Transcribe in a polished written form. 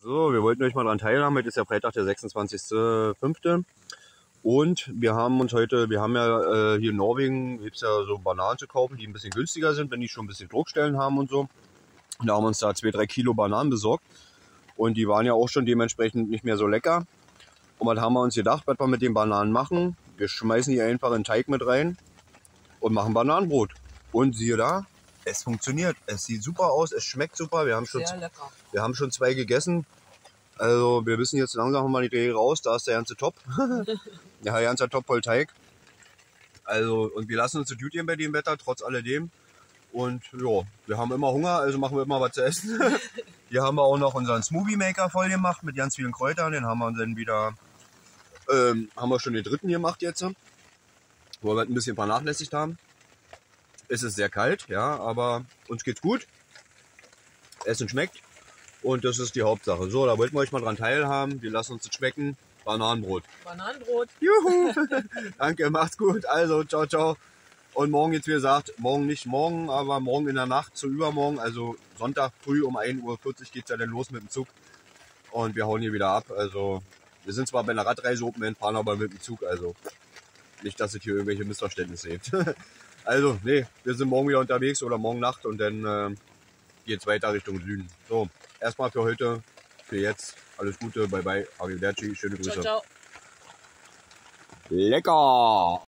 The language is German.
So, wir wollten euch mal daran teilhaben. Heute ist ja Freitag, der 26.05. Und wir haben ja hier in Norwegen, gibt es ja so Bananen zu kaufen, die ein bisschen günstiger sind, wenn die schon ein bisschen Druckstellen haben und so. Und da haben wir uns da 2-3 Kilo Bananen besorgt. Und die waren ja auch schon dementsprechend nicht mehr so lecker. Und was haben wir uns gedacht, was wir mit den Bananen machen? Wir schmeißen die einfach in den Teig mit rein und machen Bananenbrot. Und siehe da, es funktioniert. Es sieht super aus, es schmeckt super. Wir haben schon 2 gegessen. Also wir wissen jetzt langsam mal die Dreh raus, da ist der ganze Top. Ja, der ganze Top voll Teig. Also, und wir lassen uns das gut gehen bei dem Wetter, trotz alledem. Und ja, wir haben immer Hunger, also machen wir immer was zu essen. Hier haben wir auch noch unseren Smoothie Maker voll gemacht mit ganz vielen Kräutern. Den haben wir dann wieder, haben wir schon den dritten gemacht jetzt, wo wir ein bisschen vernachlässigt haben. Es ist sehr kalt, ja, aber uns geht's gut. Essen schmeckt. Und das ist die Hauptsache. So, da wollten wir euch mal dran teilhaben. Wir lassen uns das schmecken. Bananenbrot. Bananenbrot. Juhu. Danke, macht's gut. Also, ciao, ciao. Und morgen jetzt, wie gesagt, morgen nicht morgen, aber morgen in der Nacht zu übermorgen. Also Sonntag früh um 1:40 Uhr geht's ja dann los mit dem Zug. Und wir hauen hier wieder ab. Also, wir sind zwar bei einer Radreise Open, fahren aber mit dem Zug. Also, nicht, dass es hier irgendwelche Missverständnisse gibt. Also, nee, wir sind morgen wieder unterwegs oder morgen Nacht und dann geht's weiter Richtung Süden. So, erstmal für heute, für jetzt, alles Gute, bye bye, arrivederci, schöne Grüße. Ciao, ciao. Lecker!